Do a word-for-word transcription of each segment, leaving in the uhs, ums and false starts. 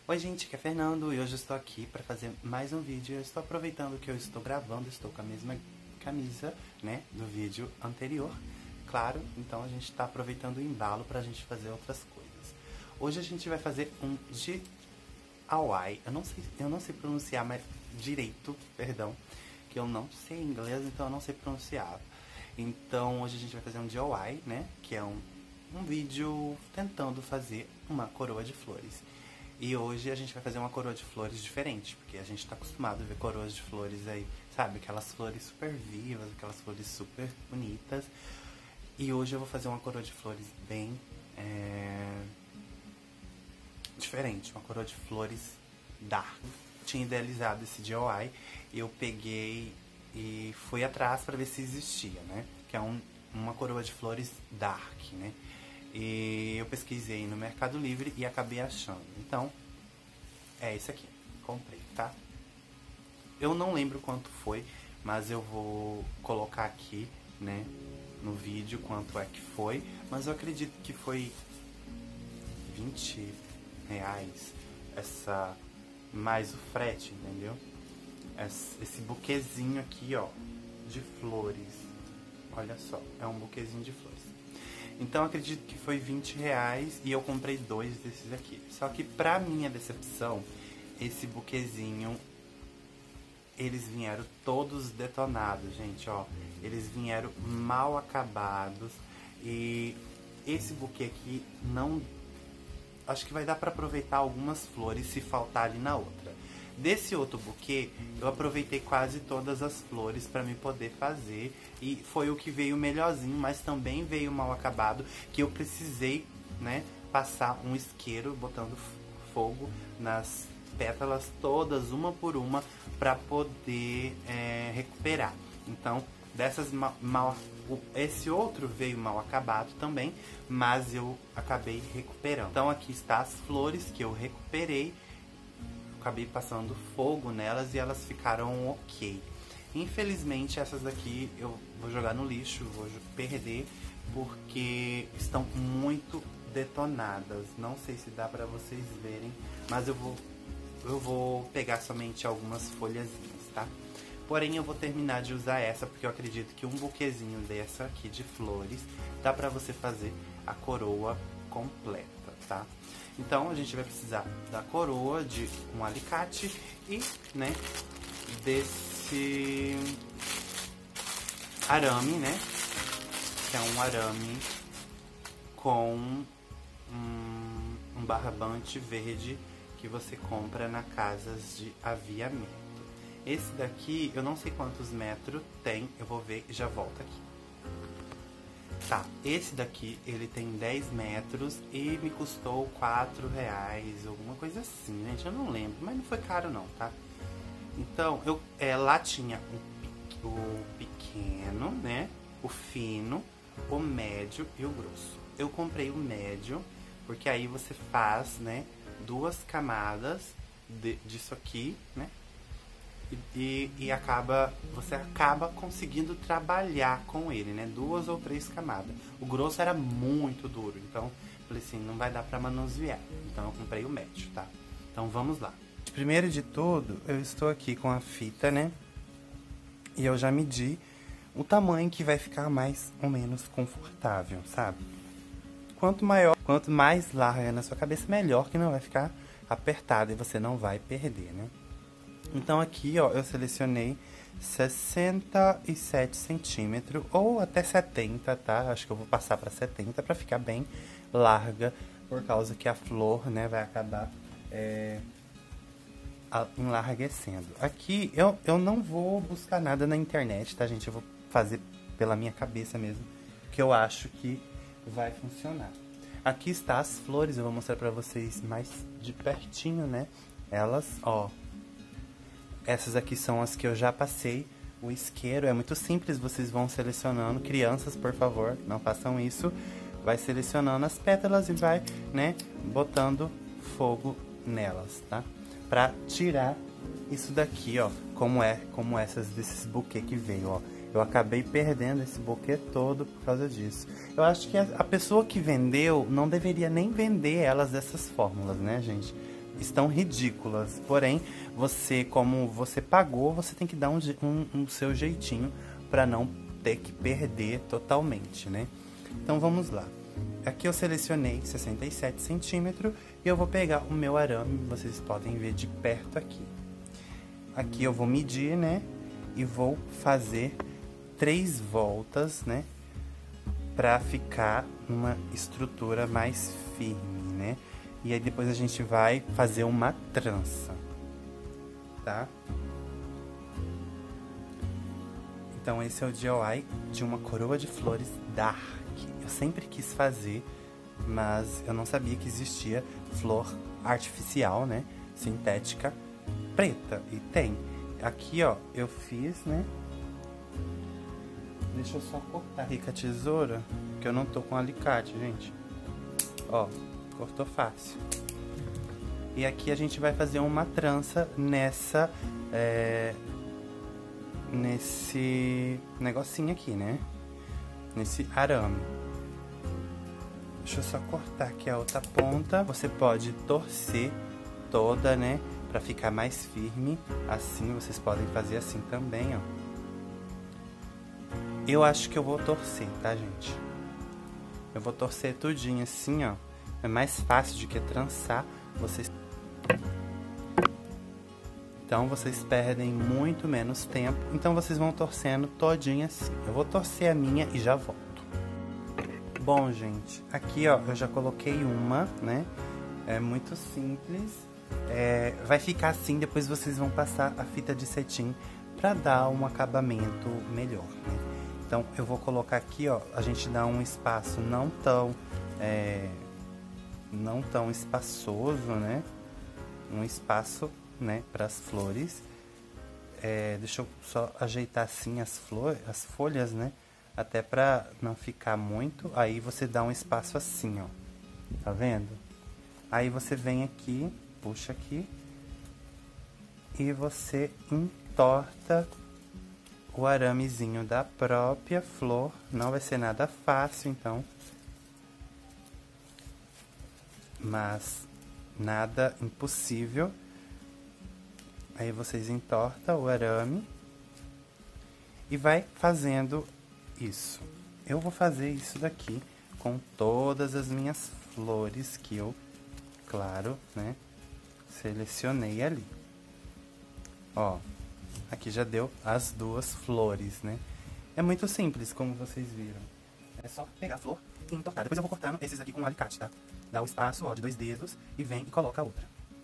Oi gente, aqui é Fernando e hoje eu estou aqui para fazer mais um vídeo. Eu estou aproveitando que eu estou gravando, estou com a mesma camisa, né, do vídeo anterior, claro. Então a gente está aproveitando o embalo para a gente fazer outras coisas. Hoje a gente vai fazer um D I Y. Eu não sei, eu não sei pronunciar mais direito, perdão, que eu não sei inglês, então eu não sei pronunciar. Então hoje a gente vai fazer um D I Y, né, que é um, um vídeo tentando fazer uma coroa de flores. E hoje a gente vai fazer uma coroa de flores diferente, porque a gente tá acostumado a ver coroas de flores aí, sabe? Aquelas flores super vivas, aquelas flores super bonitas. E hoje eu vou fazer uma coroa de flores bem é... diferente, uma coroa de flores dark. Tinha idealizado esse D I Y e eu peguei e fui atrás pra ver se existia, né? Que é um, uma coroa de flores dark, né? E eu pesquisei no Mercado Livre e acabei achando. Então, é esse aqui. Comprei, tá? Eu não lembro quanto foi, mas eu vou colocar aqui, né, no vídeo quanto é que foi. Mas eu acredito que foi vinte reais essa, mais o frete, entendeu? Esse buquezinho aqui, ó, de flores. Olha só, é um buquezinho de flores. Então acredito que foi vinte reais e eu comprei dois desses aqui. Só que pra minha decepção, esse buquezinho, eles vieram todos detonados, gente, ó. Eles vieram mal acabados e esse buquê aqui não... Acho que vai dar pra aproveitar algumas flores se faltar ali na outra. Desse outro buquê, eu aproveitei quase todas as flores para me poder fazer. E foi o que veio melhorzinho, mas também veio mal acabado, que eu precisei, né, passar um isqueiro botando fogo nas pétalas todas, uma por uma, para poder é, recuperar. Então, dessas mal, mal... Esse outro veio mal acabado também, mas eu acabei recuperando. Então aqui está as flores que eu recuperei. Acabei passando fogo nelas e elas ficaram ok. Infelizmente essas daqui eu vou jogar no lixo, vou perder, porque estão muito detonadas. Não sei se dá pra vocês verem, mas eu vou, eu vou pegar somente algumas folhazinhas, tá? Porém eu vou terminar de usar essa, porque eu acredito que um buquezinho dessa aqui de flores dá pra você fazer a coroa completa, tá? Então a gente vai precisar da coroa, de um alicate e, né, desse arame, né, que é um arame com um, um barbante verde que você compra na casas de aviamento. Esse daqui eu não sei quantos metros tem, eu vou ver e já volto aqui. Tá, esse daqui, ele tem dez metros e me custou quatro reais, alguma coisa assim, gente, eu não lembro, mas não foi caro não, tá? Então, eu, é, lá tinha o, o pequeno, né, o fino, o médio e o grosso. Eu comprei o médio, porque aí você faz, né, duas camadas de, disso aqui, né? E, e acaba, você acaba conseguindo trabalhar com ele, né? Duas ou três camadas. O grosso era muito duro, então falei assim, não vai dar pra manusear. Então eu comprei o médio, tá? Então vamos lá. Primeiro de tudo, eu estou aqui com a fita, né? E eu já medi o tamanho que vai ficar mais ou menos confortável, sabe? Quanto maior, quanto mais larga na sua cabeça, melhor, que não vai ficar apertado e você não vai perder, né? Então aqui, ó, eu selecionei sessenta e sete centímetros ou até setenta, tá? Acho que eu vou passar para setenta para ficar bem larga, por causa que a flor, né, vai acabar é, enlarguecendo. Aqui eu, eu não vou buscar nada na internet, tá, gente? Eu vou fazer pela minha cabeça mesmo, que eu acho que vai funcionar. Aqui está as flores, eu vou mostrar para vocês mais de pertinho, né? Elas, ó... Essas aqui são as que eu já passei o isqueiro. É muito simples, vocês vão selecionando. Crianças, por favor, não façam isso. Vai selecionando as pétalas e vai, né, botando fogo nelas, tá? Pra tirar isso daqui, ó, como é, como essas desses buquê que veio, ó. Eu acabei perdendo esse buquê todo por causa disso. Eu acho que a pessoa que vendeu não deveria nem vender elas dessas fórmulas, né, gente? estão ridículas. Porém, você, como você pagou, você tem que dar um, um, um seu jeitinho para não ter que perder totalmente, né? Então vamos lá. Aqui eu selecionei sessenta e sete centímetros e eu vou pegar o meu arame, vocês podem ver de perto aqui. Aqui eu vou medir, né? E vou fazer três voltas, né? Pra ficar uma estrutura mais firme, né? E aí depois a gente vai fazer uma trança, tá? Então esse é o D I Y de uma coroa de flores dark. Eu sempre quis fazer, mas eu não sabia que existia flor artificial, né? Sintética preta. E tem. Aqui, ó, eu fiz, né? Deixa eu só cortar aqui com a tesoura, que eu não tô com alicate, gente. Ó, cortou fácil. E aqui a gente vai fazer uma trança nessa... É, nesse negocinho aqui, né? Nesse arame. Deixa eu só cortar aqui a outra ponta. Você pode torcer toda, né? Pra ficar mais firme. Assim, vocês podem fazer assim também, ó. Eu acho que eu vou torcer, tá, gente? Eu vou torcer tudinho assim, ó. É mais fácil do que trançar. Vocês... Então, vocês perdem muito menos tempo. Então, vocês vão torcendo todinho assim. Eu vou torcer a minha e já volto. Bom, gente, aqui, ó, eu já coloquei uma, né? É muito simples. É, vai ficar assim, depois vocês vão passar a fita de cetim pra dar um acabamento melhor, né? Então, eu vou colocar aqui, ó, a gente dá um espaço não tão, é, não tão espaçoso, né? Um espaço, né, para as flores. É, deixa eu só ajeitar assim as flores, as folhas, né? Até pra não ficar muito. Aí você dá um espaço assim, ó. Tá vendo? Aí você vem aqui, puxa aqui. E você entorta o aramezinho da própria flor. Não vai ser nada fácil, então. Mas nada impossível. Aí vocês entortam o arame. E vai fazendo isso. Eu vou fazer isso daqui com todas as minhas flores que eu, claro, né, selecionei ali. Ó, aqui já deu as duas flores, né? É muito simples, como vocês viram. É só pegar a flor e entortar. Depois eu vou cortando esses aqui com um alicate, tá? Dá o espaço, ó, de dois dedos e vem e coloca a outra.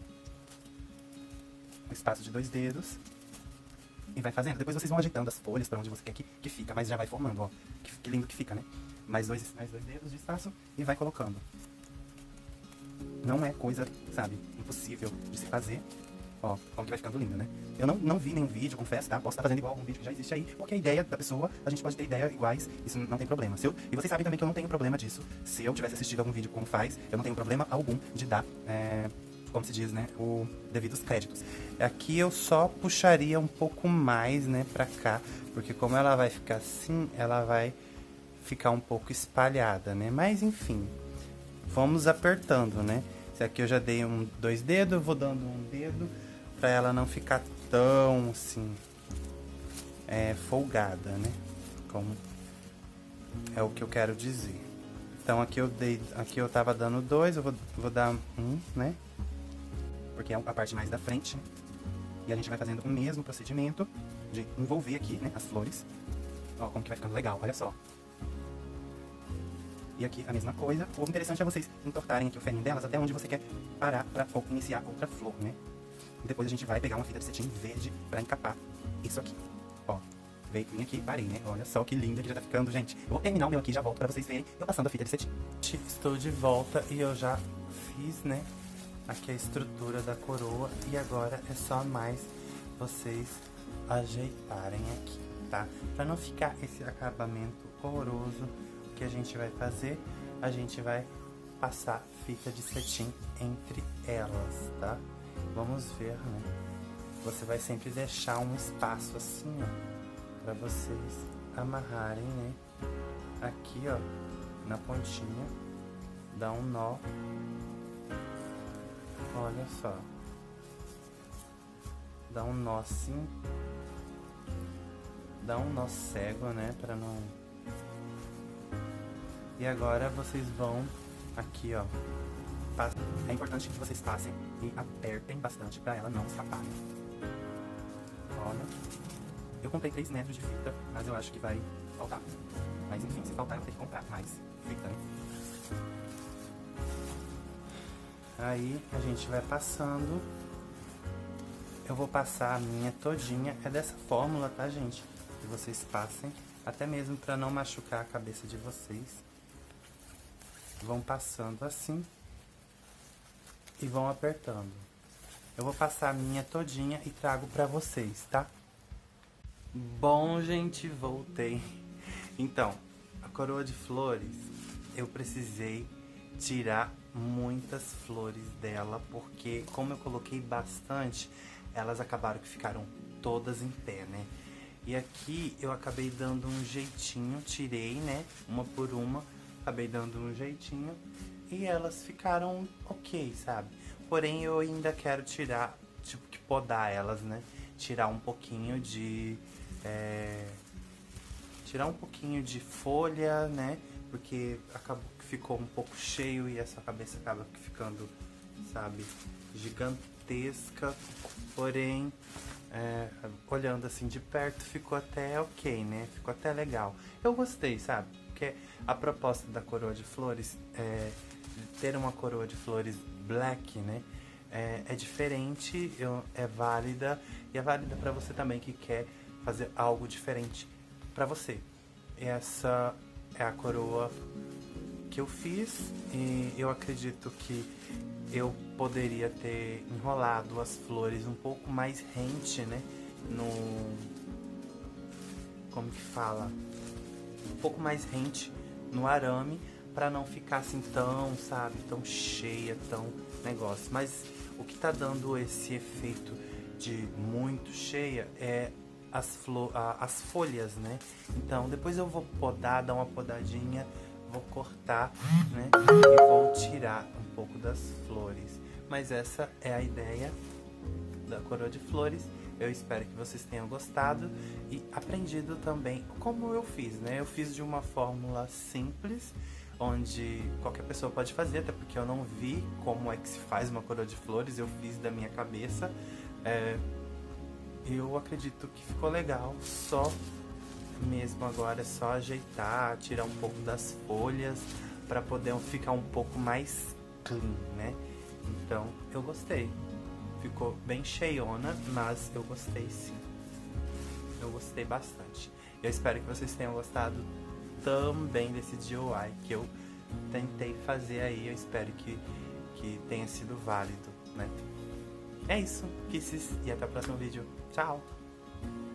O espaço de dois dedos. E vai fazendo. Depois vocês vão ajeitando as folhas pra onde você quer que, que fica, mas já vai formando, ó. Que, que lindo que fica, né? Mais dois, mais dois dedos de espaço e vai colocando. Não é coisa, sabe, impossível de se fazer. Ó, como que vai ficando lindo, né? Eu não, não vi nenhum vídeo, confesso, tá? Posso estar fazendo igual algum vídeo que já existe aí, porque a ideia da pessoa, a gente pode ter ideia iguais, isso não tem problema. Se eu, e vocês sabem também que eu não tenho problema disso. Se eu tivesse assistido algum vídeo como faz, eu não tenho problema algum de dar, é, como se diz, né, o devidos créditos. Aqui eu só puxaria um pouco mais, né, pra cá, porque como ela vai ficar assim, ela vai ficar um pouco espalhada, né? Mas enfim, vamos apertando, né? Esse aqui eu já dei um, dois dedos, eu vou dando um dedo pra ela não ficar tão assim, é, folgada, né? Como é o que eu quero dizer. Então aqui eu dei, aqui eu tava dando dois, eu vou, vou dar um, né? Porque é a parte mais da frente, né? E a gente vai fazendo o mesmo procedimento de envolver aqui, né, as flores. Ó, como que vai ficando legal, olha só. E aqui a mesma coisa. O interessante é vocês entortarem aqui o ferrinho delas até onde você quer parar pra iniciar outra flor, né? E depois a gente vai pegar uma fita de cetim verde pra encapar isso aqui. Ó, veio aqui, parei, né? Olha só que linda que já tá ficando, gente. Eu vou terminar o meu aqui e já volto pra vocês verem eu passando a fita de cetim. Estou de volta e eu já fiz, né, aqui a estrutura da coroa. E agora é só mais vocês ajeitarem aqui, tá? Pra não ficar esse acabamento horroroso, o que a gente vai fazer? A gente vai passar fita de cetim entre elas, tá? Vamos ver, né? Você vai sempre deixar um espaço assim, ó, pra vocês amarrarem, né? Aqui, ó, na pontinha, dá um nó. Ó, Olha só. Dá um nó assim. Dá um nó cego, né? Pra não... E agora vocês vão aqui, ó. É importante que vocês passem e apertem bastante pra ela não escapar. Olha. Eu comprei três metros de fita, mas eu acho que vai faltar. Mas enfim, se faltar eu vou ter que comprar mais fita, né? Aí a gente vai passando. Eu vou passar a minha todinha. É dessa fórmula, tá, gente? Que vocês passem. Até mesmo pra não machucar a cabeça de vocês. Vão passando assim. E vão apertando. Eu vou passar a minha todinha e trago pra vocês, tá? Bom, gente, voltei. Então, a coroa de flores, eu precisei tirar muitas flores dela, porque como eu coloquei bastante, elas acabaram que ficaram todas em pé, né? E aqui eu acabei dando um jeitinho, tirei, né, uma por uma, acabei dando um jeitinho e elas ficaram ok, sabe? Porém eu ainda quero tirar, tipo que podar elas, né? Tirar um pouquinho de... É, tirar um pouquinho de folha, né? Porque acabou que ficou um pouco cheio e essa cabeça acaba ficando, sabe, gigantesca. Porém, é, olhando assim de perto, ficou até ok, né? Ficou até legal. Eu gostei, sabe? Porque a proposta da coroa de flores é ter uma coroa de flores black, né? É, é diferente, eu, é válida e é válida para você também que quer fazer algo diferente para você. Essa é a coroa que eu fiz e eu acredito que eu poderia ter enrolado as flores um pouco mais rente, né? No... Como que fala? Um pouco mais rente no arame para não ficar assim tão, sabe? Tão cheia, tão negócio. Mas o que tá dando esse efeito de muito cheia é as, flo as folhas, né? Então depois eu vou podar, dar uma podadinha, vou cortar, né? E vou tirar um pouco das flores. Mas essa é a ideia da coroa de flores. Eu espero que vocês tenham gostado e aprendido também como eu fiz, né? Eu fiz de uma fórmula simples, onde qualquer pessoa pode fazer, até porque eu não vi como é que se faz uma coroa de flores, eu fiz da minha cabeça. É, eu acredito que ficou legal, só mesmo agora é só ajeitar, tirar um pouco das folhas para poder ficar um pouco mais clean, né? Então eu gostei, ficou bem cheiona, mas eu gostei sim, eu gostei bastante. Eu espero que vocês tenham gostado também desse D I Y que eu tentei fazer aí, eu espero que, que tenha sido válido, né? É isso, kisses, e até o próximo vídeo. Tchau!